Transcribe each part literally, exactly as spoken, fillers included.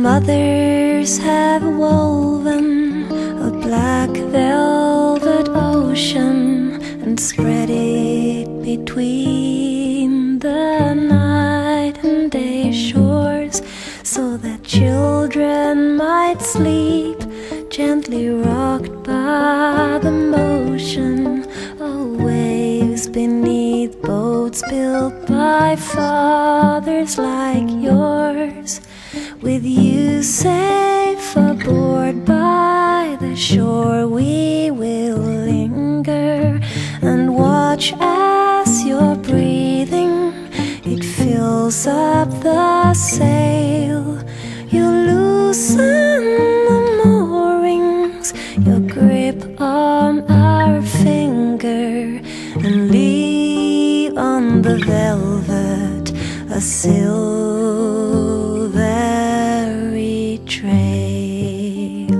mothers have woven a black velvet ocean and spread it between the night and day shores, so that children might sleep, gently rocked by the motion of waves beneath boats built by fathers like yours. With you safe aboard by the shore, we will linger and watch as your breathing, it fills up the sail. You loosen the moorings, your grip on our finger, and leave on the velvet a silvery trail.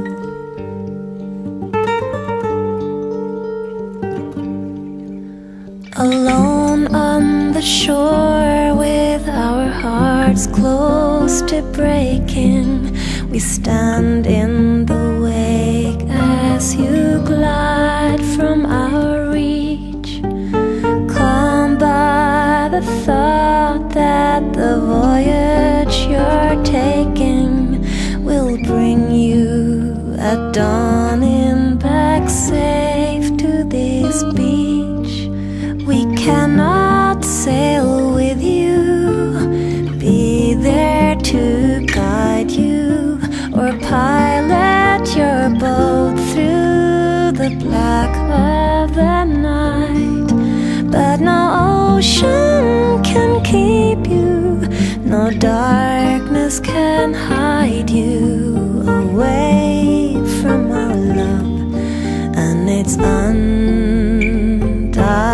Alone on the shore, with our hearts close to breaking, we stand in the wake as you glide from our reach, calmed by the thought that the voyage you're taking will bring you at dawning back safe to this beach. We cannot sail with you, be there to guide you, or pilot your boat through the black of the night. But no ocean can keep you, no darkness can hide you away from our love and its undying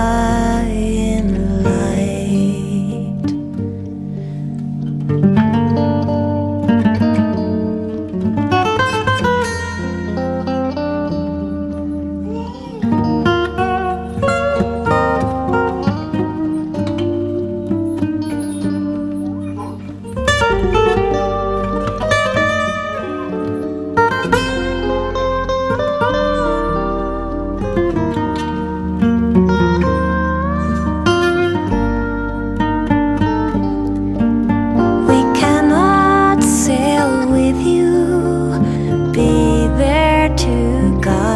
light.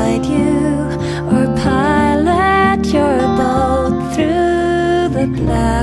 Black